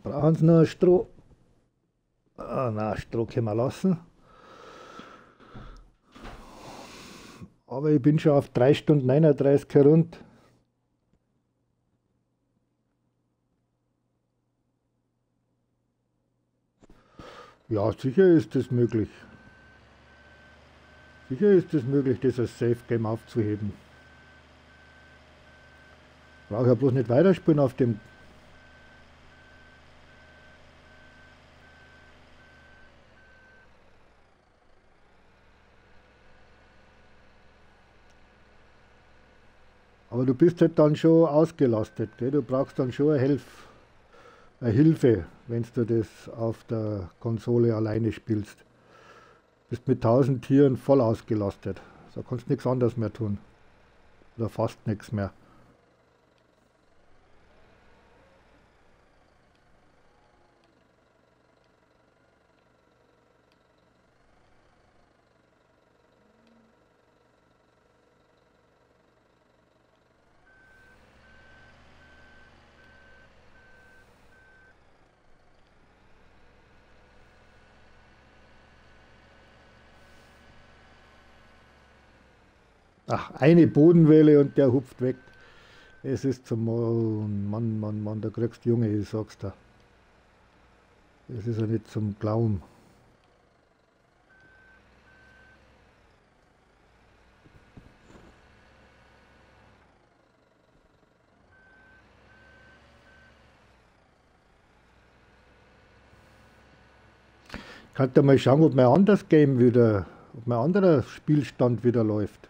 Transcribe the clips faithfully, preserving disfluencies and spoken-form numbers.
Brauchen Sie noch ein Stroh? Ah, nein, Stroh können wir lassen. Aber ich bin schon auf drei Stunden neununddreißig herunter. Ja, sicher ist es möglich. Sicher ist es möglich, das als Safe Game aufzuheben. Brauche ja bloß nicht weiterspielen auf dem. Aber du bist halt dann schon ausgelastet. Gell? Du brauchst dann schon eine, Hilf eine Hilfe, wenn du das auf der Konsole alleine spielst. Bist mit tausend Tieren voll ausgelastet. Da kannst du nichts anderes mehr tun. Oder fast nichts mehr. Ach, eine Bodenwelle und der hupft weg. Es ist zum oh, Mann, Mann, Mann, da kriegst du Junge, ich sag's dir. Es ist ja nicht zum Glauben. Kannst du mal schauen, ob mein anderes Game wieder, ob mein anderer Spielstand wieder läuft.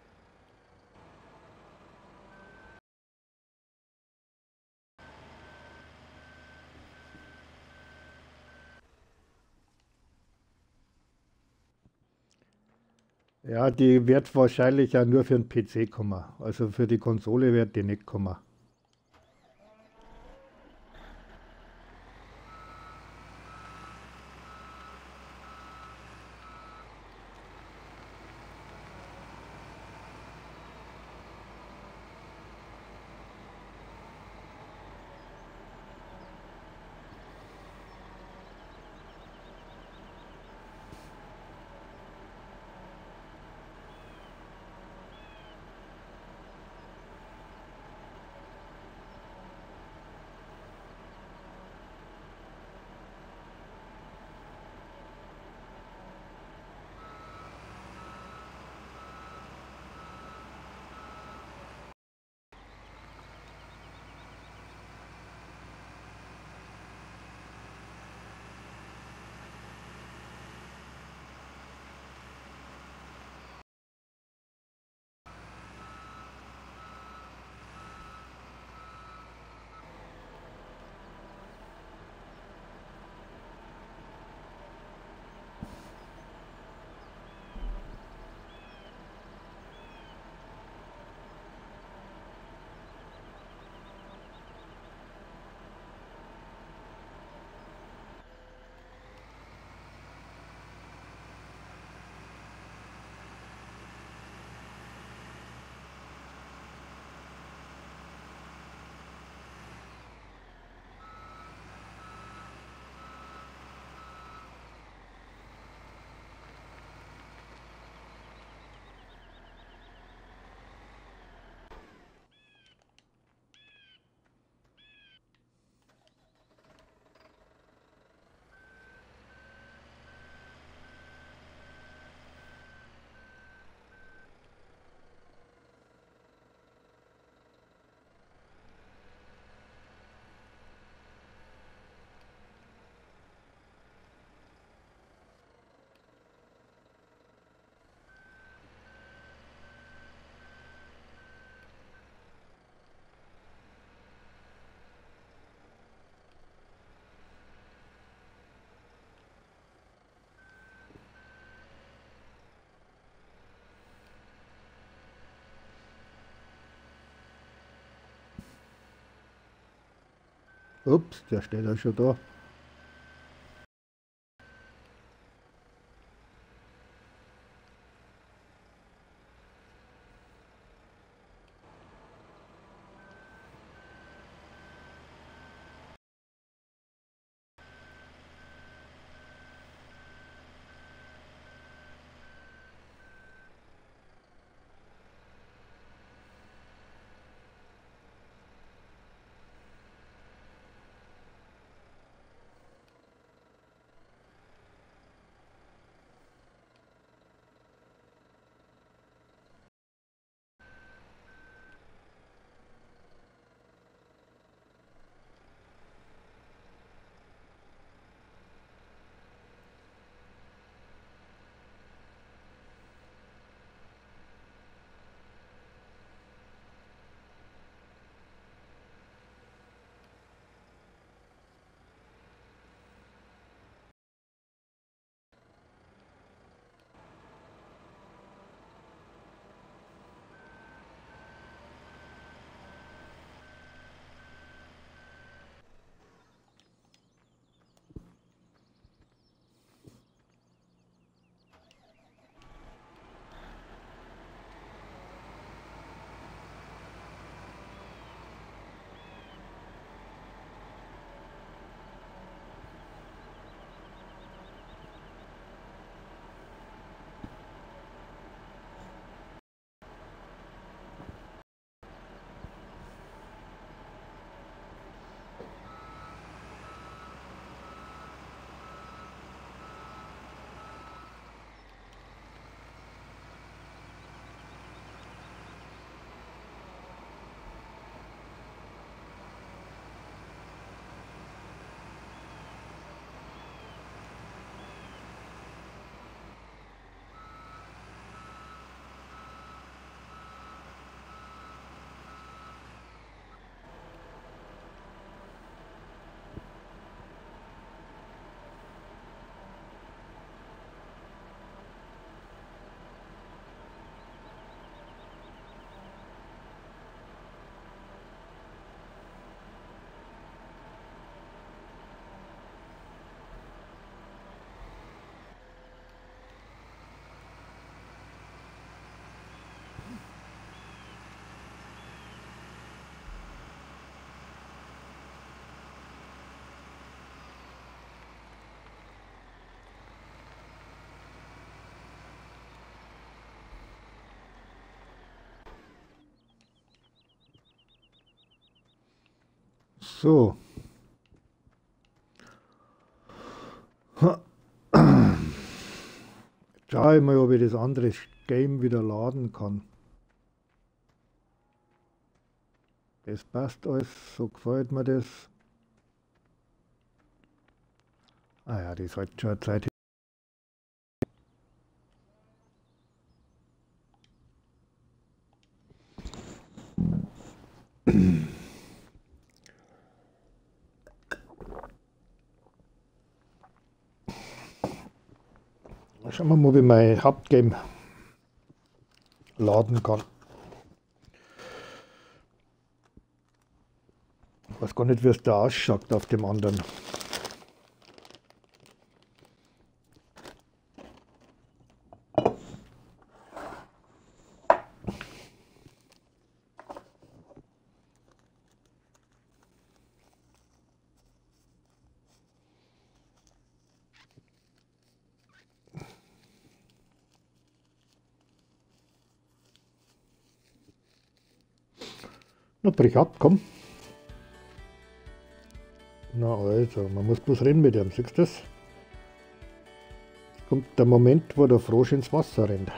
Ja, die wird wahrscheinlich ja nur für den P C kommen. Also für die Konsole wird die nicht kommen. Ups, der steht ja schon da. So. Schau ich mal, ob ich das andere Game wieder laden kann. Das passt alles, so gefällt mir das. Ah ja, das ist halt schon eine Zeit. Schauen wir mal, ob ich mein Hauptgame laden kann. Ich weiß gar nicht, wie es da ausschaut auf dem anderen. Na, brich ab, komm. Na also, man muss bloß reden mit ihm, siehst du das? Jetzt kommt der Moment, wo der Frosch ins Wasser rennt.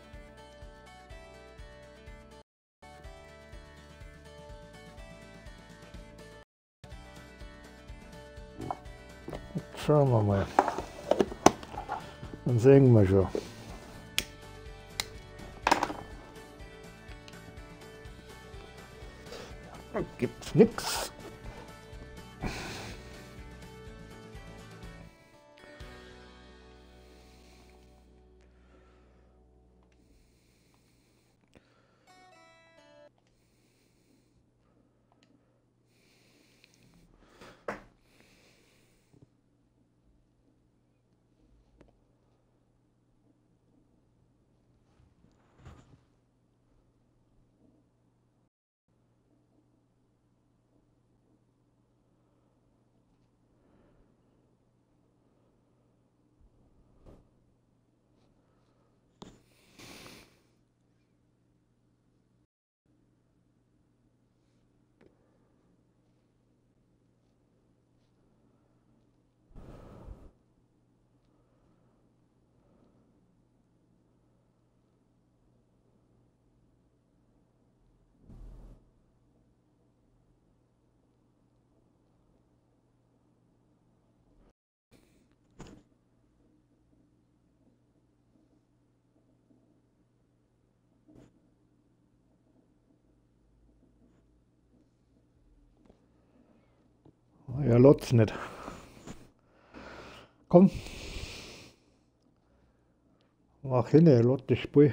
Jetzt schauen wir mal. Dann sehen wir schon. Da gibt's nichts. Ja, lot's nicht. Komm. Mach hin, lot das Spiel.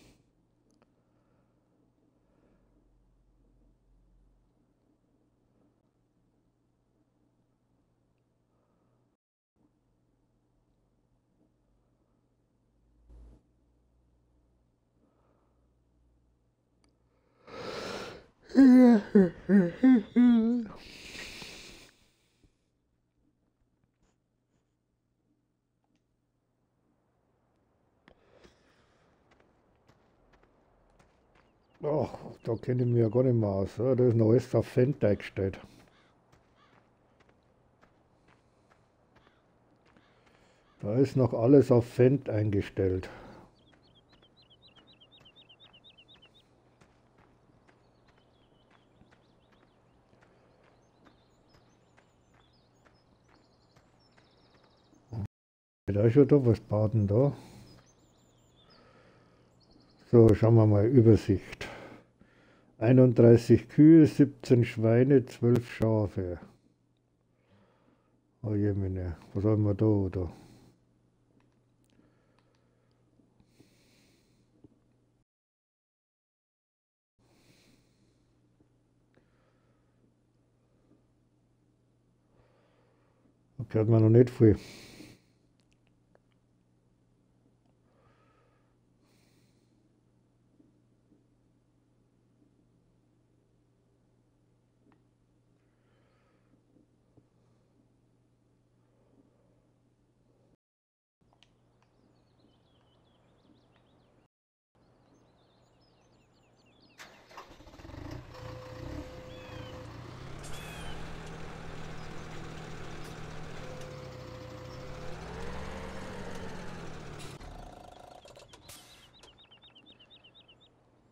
Ach, da kenne ich mich ja gar nicht mehr aus. Ja, da ist noch alles auf Cent eingestellt. Da ist noch alles auf Cent eingestellt. Da ist schon da was baden da. So, schauen wir mal, Übersicht. einunddreißig Kühe, siebzehn Schweine, zwölf Schafe. Oh je, meine, was haben wir da, oder? Da hört man noch nicht viel.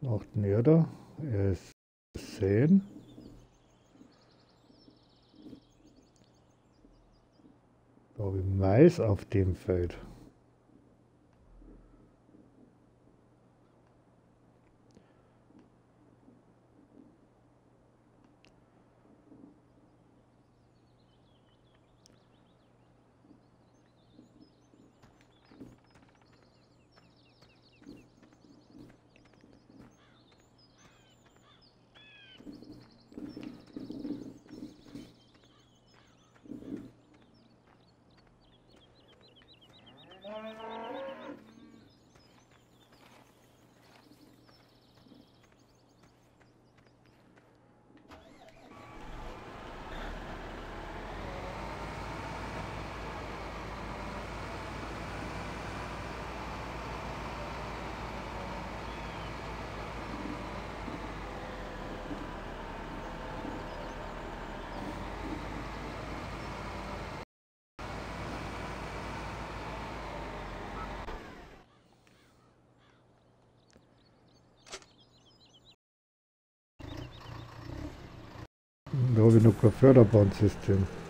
Acht Erder. Er ist säen. Da habe ich Mais auf dem Feld. Da habe ich noch kein Förderbandsystem.